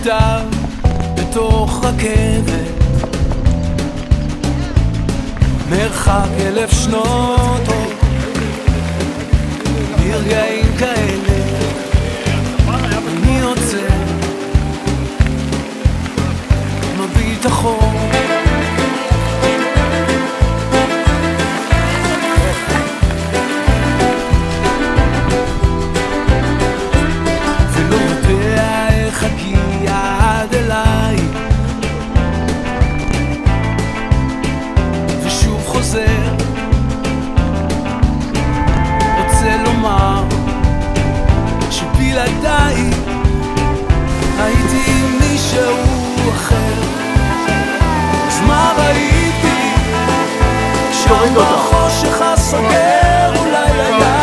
מכתב בתוך רכבת, מרחק 1000 שנות אור, ברגעים כאלה אני עוצר, מביט אחור, ולא יודע איך אגיע עד אליי, ושוב חוזר, רוצה לומר שבלעדיי הייתי עם מישהו אחר. אז מה ראיתי שם בחושך הסוגר? אולי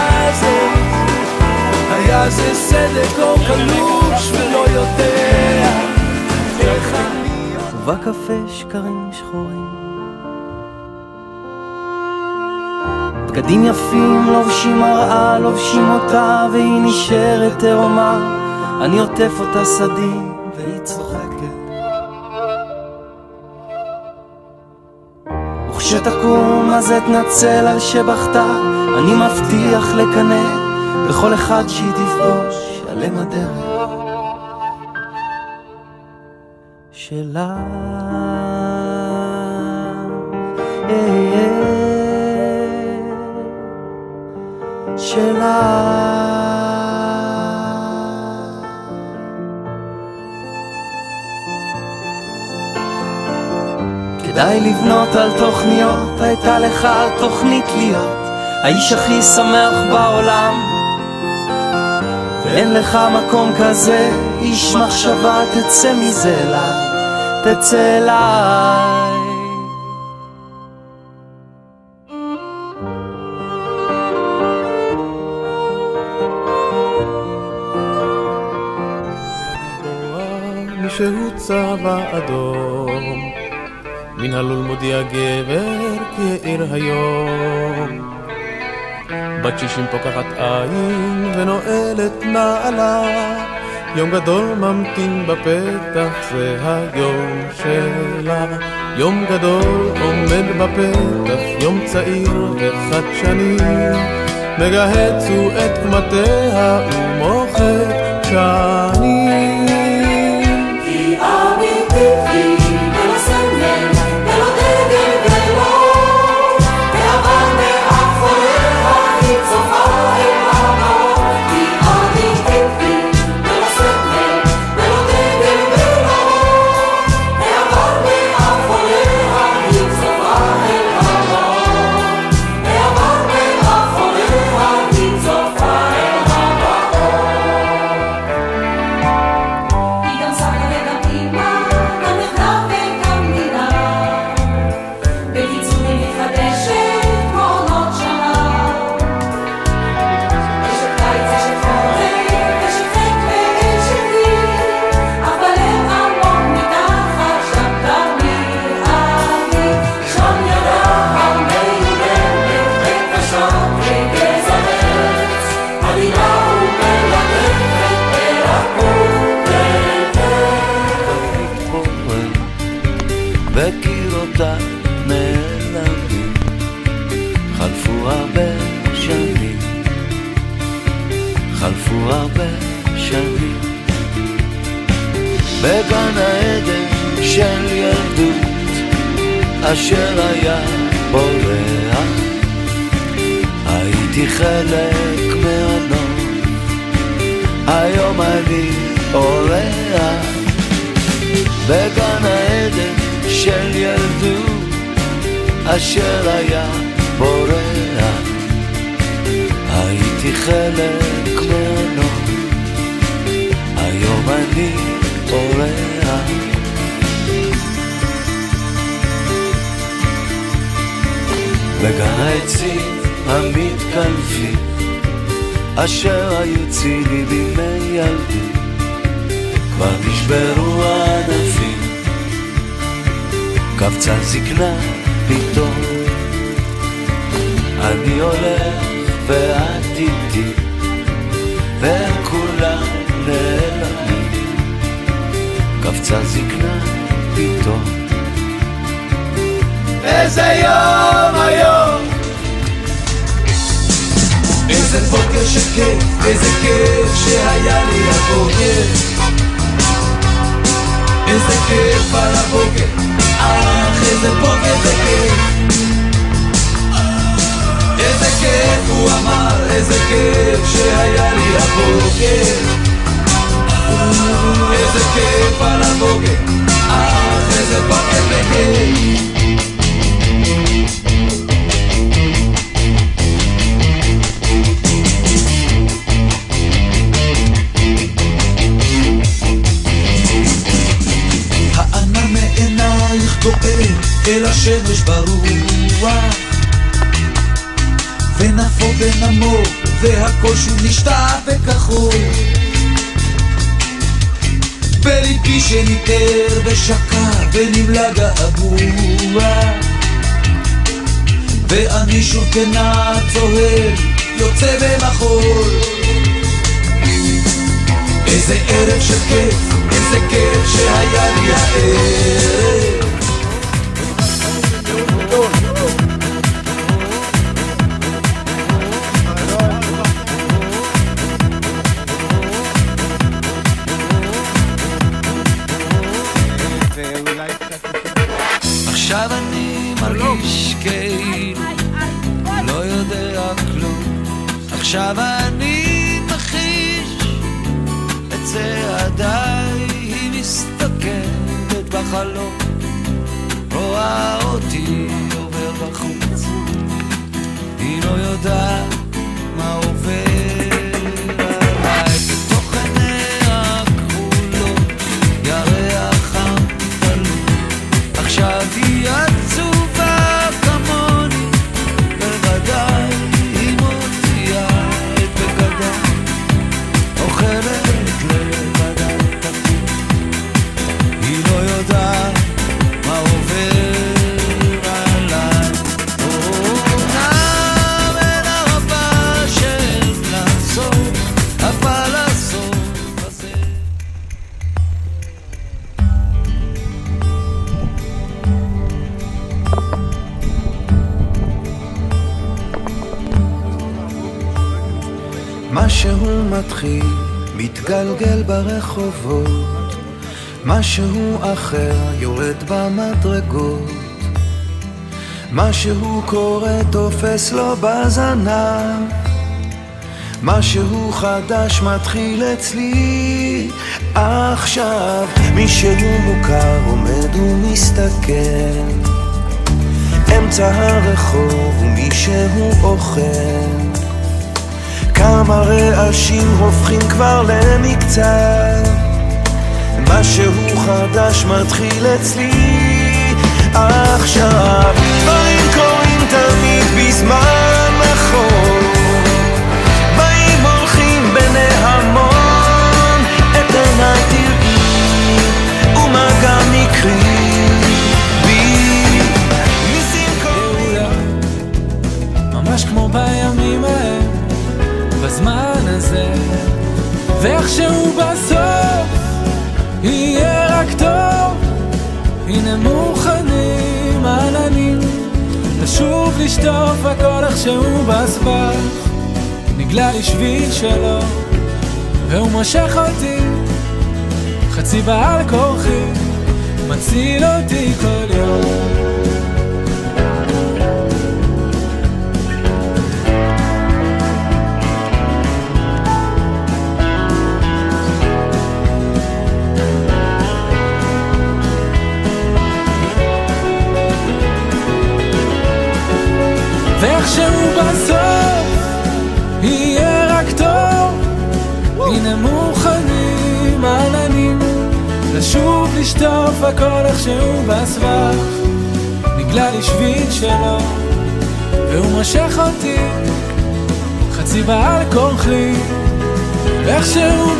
היה זה סדק או קלוש ולא יודע איך אני... ובקפה שקרים שחורים, בגדים יפים לובשים מראה, לובשים אותה והיא נשארת תאומה, אני עוטף אותה סדים והיא צוחקת, וכשתקום אז אתנצל על שבחתה, אני מבטיח לקנא בכל אחד שהיא תפגוש על אם הדרך שלה. שלה כדאי לבנות על תוכניות, הייתה לך תוכנית להיות האיש הכי שמח בעולם, ואין לך מקום כזה, איש מחשבה, תצא מזה אליי, תצא אליי. שהוא צבע אדום, מן הלול מודיע גבר כי העיר היום, בת 60 פוקחת עין ונועלת נעלה, יום גדול ממתין בפתח, זה היום שלה. יום גדול עומד בפתח, יום צעיר וחדשני, מגהץ הוא את קמתיה ומוחק שנים. כי אמיתית היא ולא סמל ולא דגל ולא אבל מאחוריה היא צופה אל המאור. כי אמיתית היא ולא סמל ולא דגל ולא אבל מאחוריה היא צופה אל המאור. אבל מאחוריה היא צופה אל המאור. היא גם סבתא וגם אמא, גם נכדה וגם נינה, בקיצור היא מתחדשת כמו עונות שנה. אשת קיץ, אשת חורף, אשת חק ואשת גיל, אבל הם עמוק מתחת שם תמיד אני. שון ידה המיולדת וקשות וגזע עץ, עדינה ומלטפת ברקות וקירותיי נעלמים, חלפו הרבה שנים, חלפו הרבה שנים, בגן העדן של ילדות אשר היה בורח, הייתי חלק מהנוף, היום אני אורח. בגן העדן של ילדות אשר היה בורח, הייתי חלק מהנוף, היום אני אורח. בגן העצים המתקלפים אשר היו צילי בימי ילדות, כבר נשברו הענפים, קבצה זקנה פתאום, אני הולך ואת איתי, והם כולם נעלמים, יצא זקנה פתאום. איזה יום היום, איזה בוקר שכיף, איזה כיף שהיה לי הבוקר, איזה כיף על הבוקר, איזה בוקר זה כיף, איזה כיף הוא אמר, איזה כיף שהיה לי הבוקר, איזה כיף על הבוקר, איזה בוקר זה כיף. הענן מעינייך גואל אל השמש ברוח, ונפו ונמור והכל שוב נשתע וכחול, בליבי שניטר ושקע ונמלא געגוע, ואני שוב כנע צוהל יוצא במחול. איזה ערב של כיף, איזה כיף שהיה לי הערב, עכשיו אני מרגיש כאילו לא יודע כלום, עכשיו אני מחיש את צעדיי, היא מסתכלת בחלום, רואה אותי עובר בחוץ, היא לא יודעת מה עובר עליי, בתוך עיניה כחולות ירח חם תלוי, עכשיו היא עצובה כמוני, בוודאי היא מוציאה את בגדה, אוכלת לבדה את הפור, היא לא יודעת מה עובר עליי. אומנם אין הרבה של לעשות, אבל הסוף הזה משהו מתחיל, מתגלגל ברחובות, משהו אחר יורד במדרגות, משהו קורה תופס לו בזנב, משהו חדש מתחיל אצלי עכשיו, מישהו מוכר עומד ומסתכל אמצע הרחוב ומישהו אוכל, כמה רעשים הופכים כבר למקצת, משהו חדש מתחיל אצלי עכשיו, דברים קורים תמיד בזמן נכון, באים הולכים בנהמון, את עיניי תראי ומה גם נקרי בי, ניסים קורים ממש כמו בימים ההם, בזמן הזה, ואיכשהו בסוף יהיה רק טוב, הנה מוכנים עננים לשוב לשטוף הכל איכשהו בסבך, נגלה לי שביל שלו והוא משך אותי חצי בעל כורחי, מציל אותי כל יום. ואיכשהו בסוף יהיה רק טוב, הנה מוכנים עננים לשוב לשטוף הכל איכשהו בסבך, נגלה לי שביל שלו והוא משך אותי חצי בעל כורחי, ואיכשהו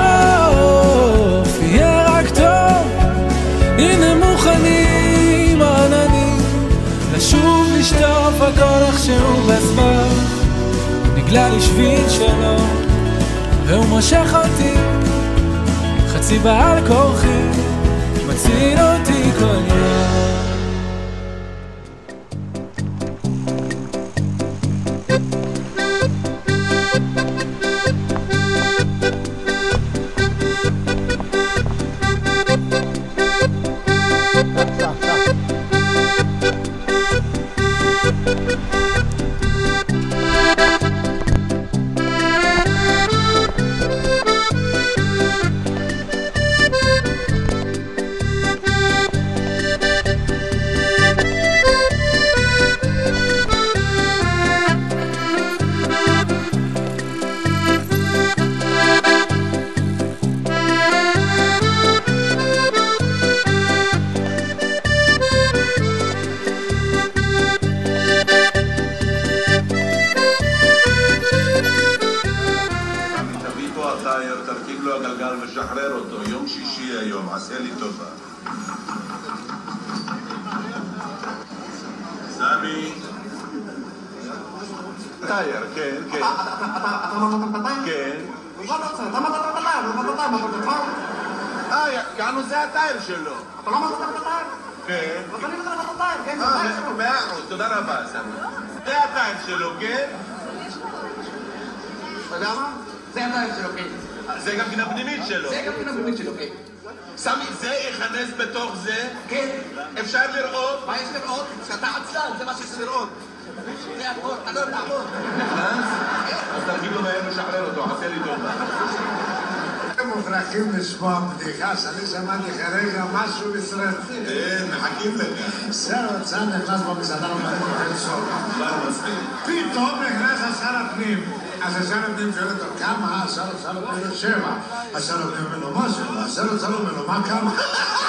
בסוף יהיה רק טוב, הנה מוכנים עננים לשוב לשטוף הכל איכשהו בסבך, נגלה לי שביל שלו והוא משך אותי חצי בעל כורחי, מציל אותי כל יום. תרכיב לו הגלגל ושחרר אותו, יום שישי היום, עשה לי טובה. סמי. טייר, כן, כן. כן. יענו זה הטייר שלו. אתה לא מזלת את הטייר? כן. אז אני מזלת את הטייר, כן, זה הטייר שלו. 100%, תודה רבה, סמי. זה הטייר שלו, כן? אתה יודע מה? זה הטייר שלו, כן. זה גם גינה פנימית שלו. זה גם גינה פנימית שלו, כן. סמי, זה יכנס בתוך זה? כן. אפשר לראות? מה יש לראות? שאתה עצלן, זה מה שיש לראות. זה הכל, אתה לא יודע לעבוד. נכנס? אז תרגיל לו מהר לשחרר אותו, עשה לי טובה. אתם מוכרחים לשמוע בדיחה שאני שמעתי כרגע משהו מסרטי. מחכים לך. שר האוצר נכנס במסעדה ומרים אוכל סוף. כבר מספיק. פתאום נכנס שר הפנים. אז שר הפנים שואל אותו כמה? שר הפנים לו 7. שר הפנים אומר לו מה 7? שר האוצר אומר לו מה כמה?